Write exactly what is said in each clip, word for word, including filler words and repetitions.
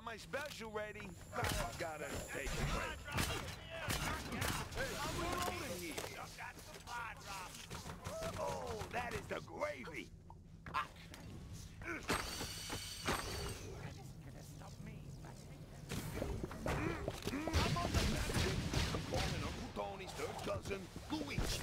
my special ready. I gotta take a break. Hey, I'm reloading here. Oh, that is the gravy. Ah. I'm on the message. I'm calling Uncle Tony's third cousin, Luigi.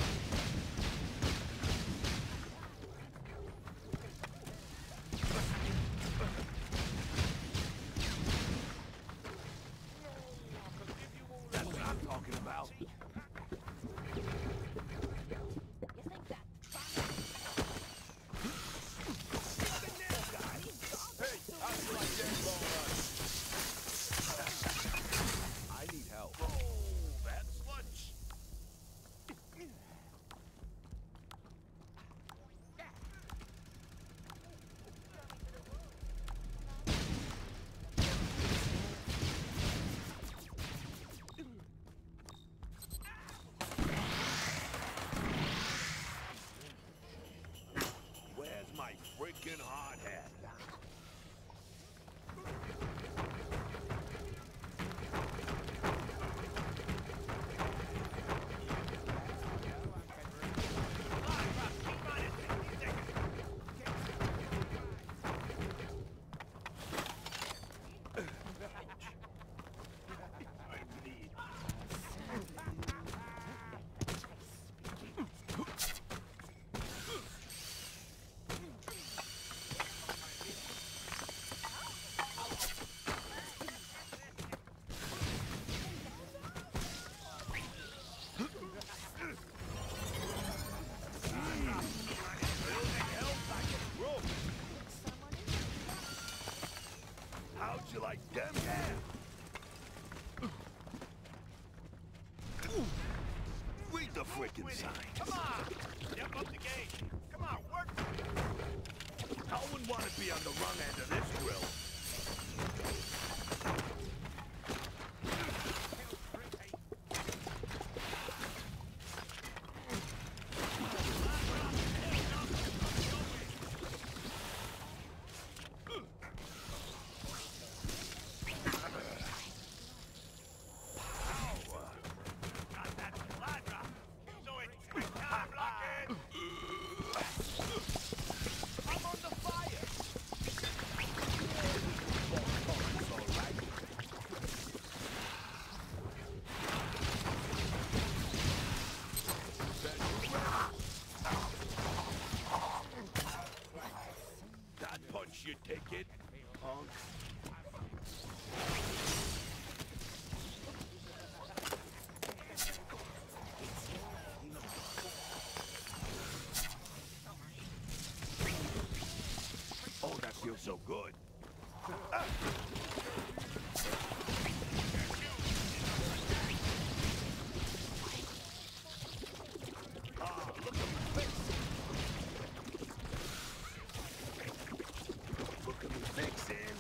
That's what I'm talking about. You think that? Hey, how'd you like that bone run? I need help. Oh, that's lunch. Where's my freaking hard hat? How'd you like them? Yeah. Read the frickin' sign. Come on! Step up the game. Come on, work for it. I wouldn't want to be on the wrong end of this grill. That punch your ticket, punk. Oh, that feels so good. Ah, look at me fixing. Look at me fixing.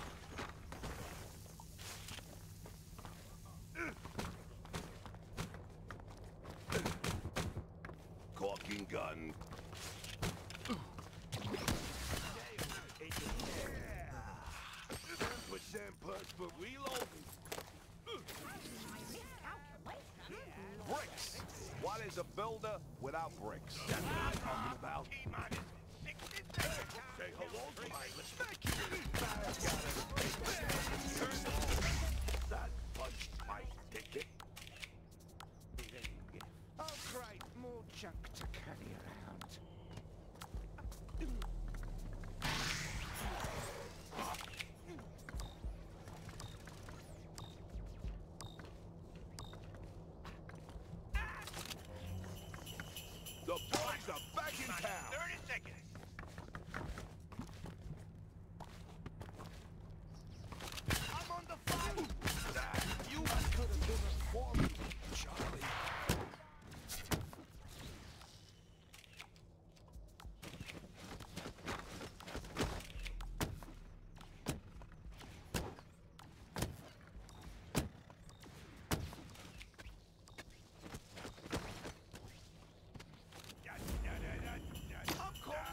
Caulking gun. Yeah. ten percent plus for reloading. Bricks. What is a builder without bricks? That's what I'm talking about. Say hello to my respect. That punched my ticket. Oh, great, more junk to carry around. The boys are back in town. thirty seconds. I'm on the fight. Ah, you could have done it for me, Charlie. I'm calling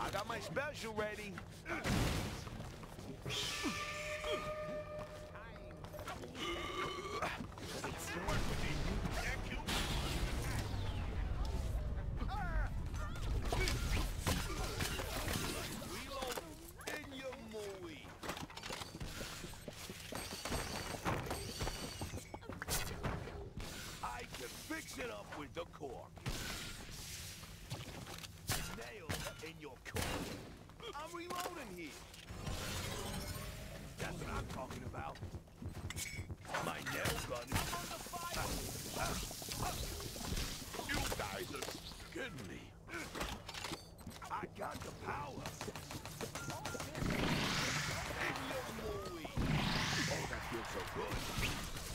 I got my special ready. Fix it up with the cork. Nail in your cork. I'm reloading here. That's what I'm talking about. My nail gun is on the fire. Uh, uh, uh. You guys are kidding me. I got the power. In your movie. Oh, that feels so good.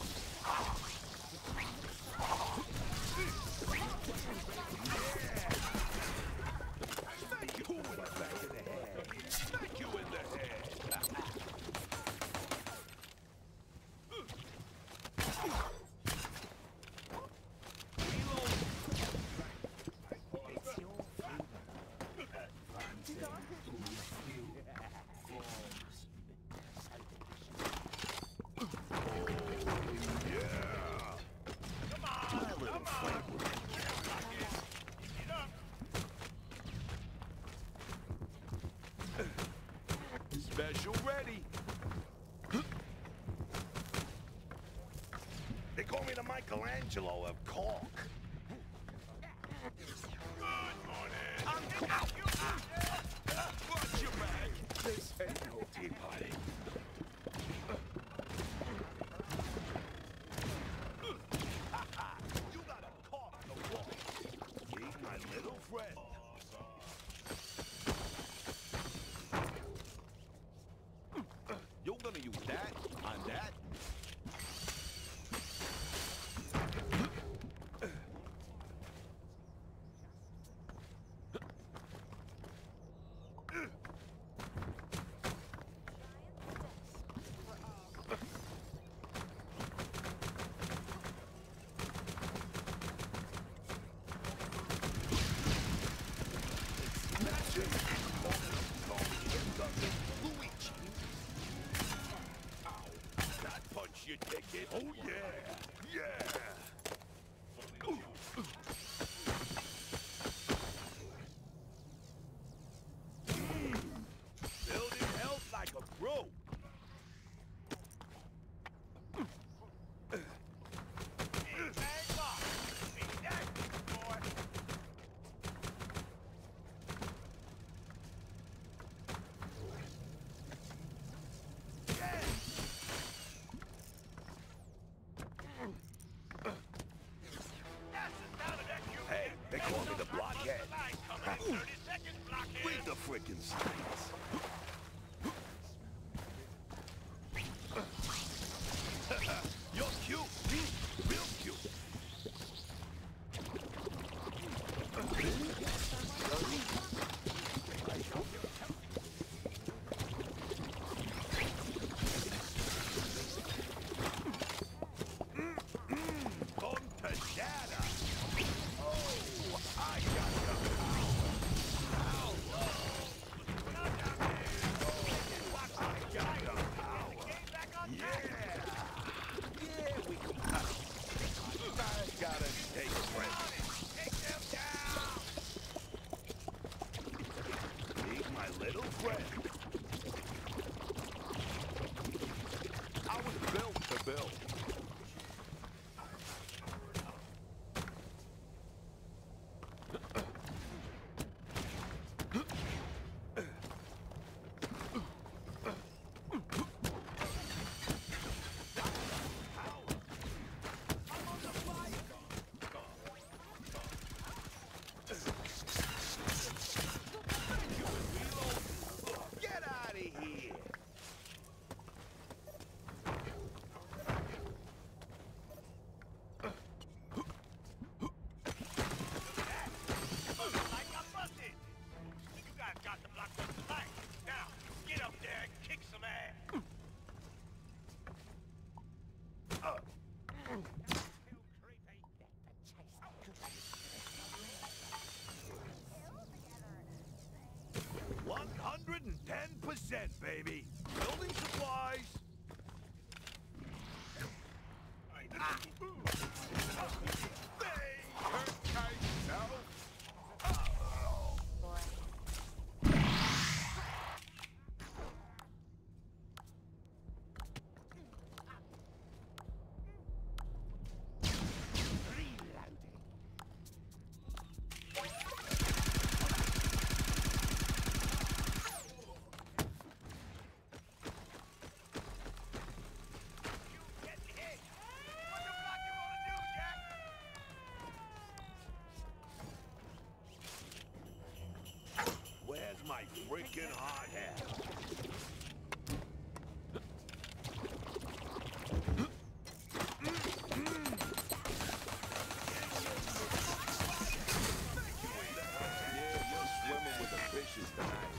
Special ready. They call me the Michelangelo of cork. Good morning. I'm out. Watch your back. This ain't no tea party. You got a cork to walk. Meet my little friend. You're gonna use that on that? percent, baby. Building supplies. Ah. Hey, hurt yourself. Boy. Where's my freaking hot hat? Yeah, you're swimming with the fishes tonight.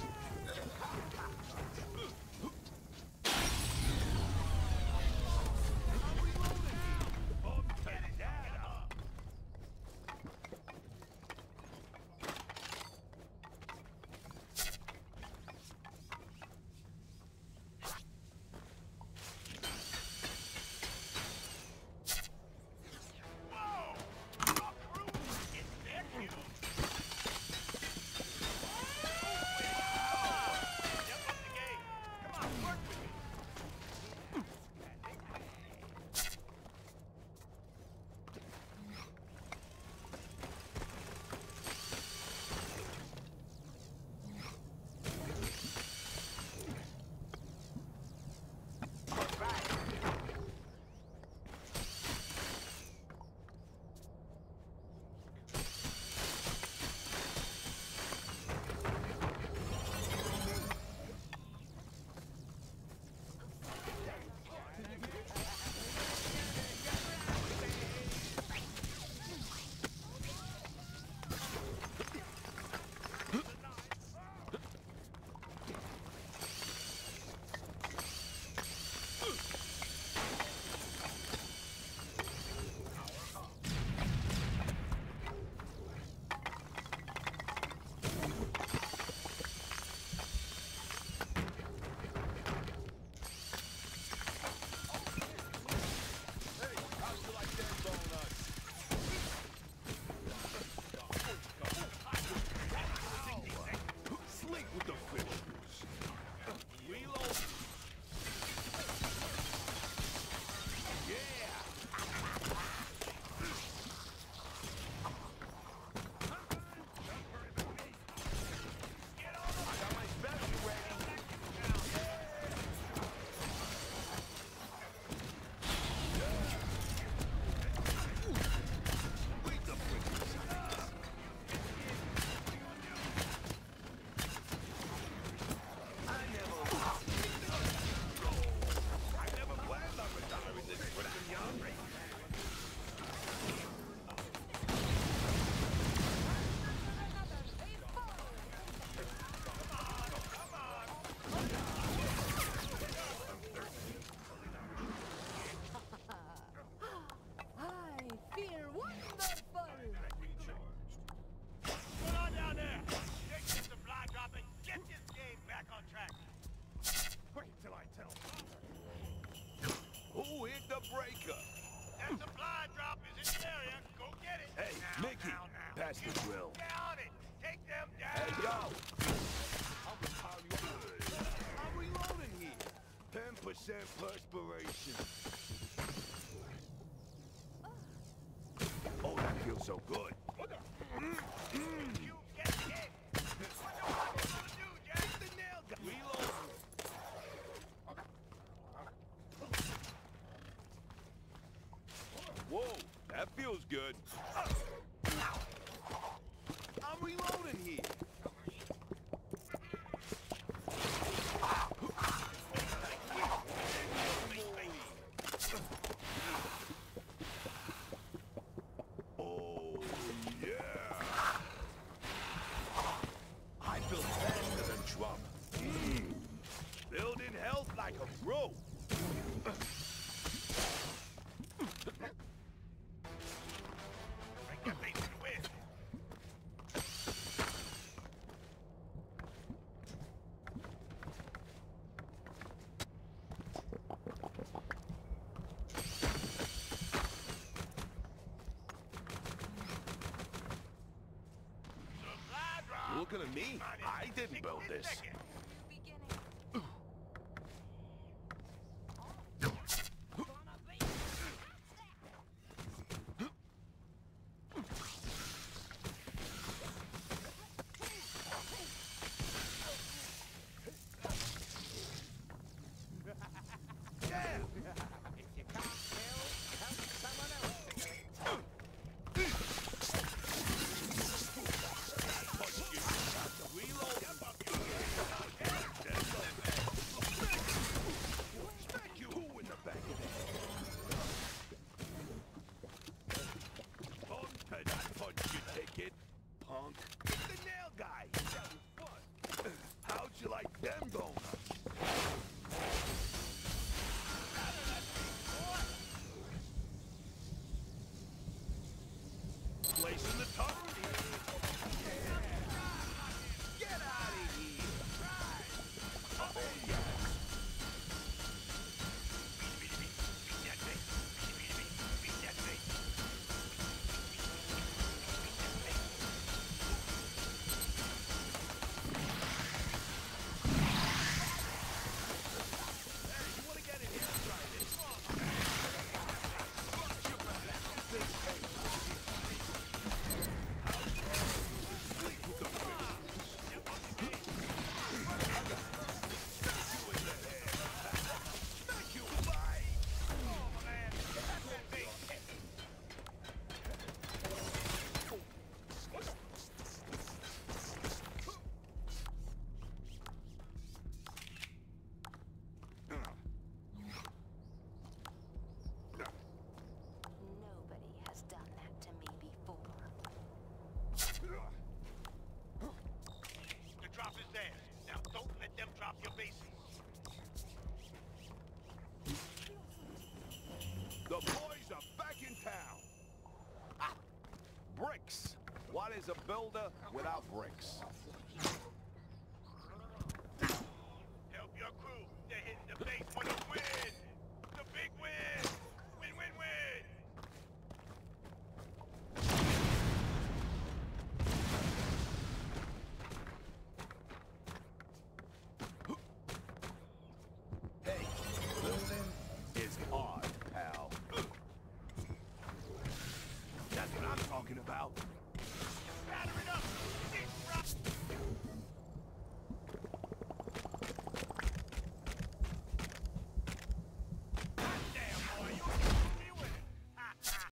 breaker. That supply drop is in the area. Go get it. Hey, now, Mickey, now, now. pass the drill. Get on it. Take them down. Hey, yo. I'm I'm reloading here. ten percent perspiration. Oh, that feels so good. You get hit. What the fuck you gonna do, Jack? The nail gun. Reload. Whoa, that feels good. I'm reloading here. Oh, yeah. I feel faster than Trump. Mm. Building health like a pro. Bring that base to the west. me. I didn't build this. Beginning. If you can't kill, help someone else. Smack you in the back of the head. Punk to that punch, you take it, punk. It's the nail guy. That was fun. How'd you like them donuts? Placing the tunnel. Get out of here! Oh, yes. Hey, you wanna get in here and try this? Thank you, bye! Oh, man. That's that big. Nobody has done that to me before. The drop is there. Now don't let them drop your bases. The boys are back in town. Ah, bricks. What is a builder without bricks?